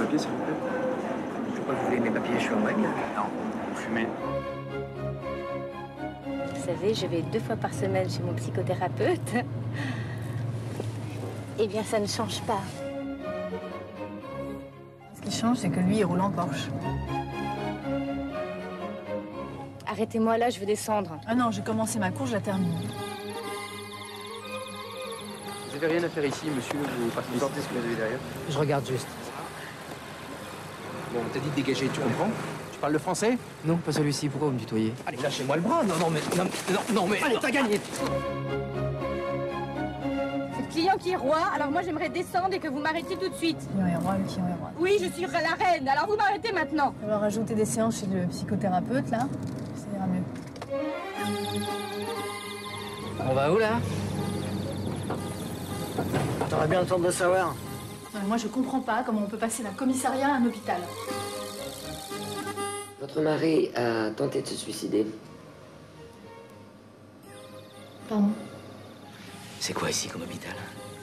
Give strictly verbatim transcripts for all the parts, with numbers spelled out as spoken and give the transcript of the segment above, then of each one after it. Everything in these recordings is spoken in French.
papiers, s'il vous plaît. Pourquoi vous voulez mes papiers? Je suis en règle? Non, vous fumez. Vous savez, je vais deux fois par semaine chez mon psychothérapeute. Eh bien, ça ne change pas. Ce qui change, c'est que lui, il roule en Porsche. Arrêtez-moi là, je veux descendre. Ah non, j'ai commencé ma course, je la termine. Vous avez rien à faire ici, monsieur. Vous partez Vous sortez ce que vous avez derrière. Je regarde juste. Bon, on t'a dit de dégager, tu comprends? Tu parles le français? Non, pas celui-ci. Pourquoi vous me tutoyez? Allez, lâchez-moi le bras. Non, non, mais... Non, non, non mais... Allez, t'as gagné. C'est le client qui est roi, alors moi j'aimerais descendre et que vous m'arrêtiez tout de suite. Le client est roi, le client est roi. Oui, je suis la reine, alors vous m'arrêtez maintenant. On va rajouter des séances chez le psychothérapeute, là. Ça ira mieux. On va où, là? T'aurais bien le temps de le savoir. Non, mais moi, je comprends pas comment on peut passer d'un commissariat à un hôpital. Votre mari a tenté de se suicider. Pardon? C'est quoi ici comme hôpital?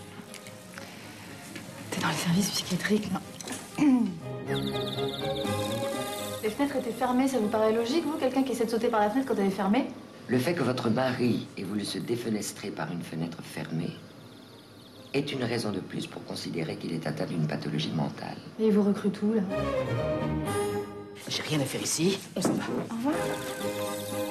T'es dans les services psychiatriques, là. Les fenêtres étaient fermées, ça vous paraît logique, vous? Quelqu'un qui essaie de sauter par la fenêtre quand elle est fermée? Le fait que votre mari ait voulu se défenestrer par une fenêtre fermée est une raison de plus pour considérer qu'il est atteint d'une pathologie mentale. Et il vous recrute où, là? J'ai rien à faire ici. On s'en va. Au revoir.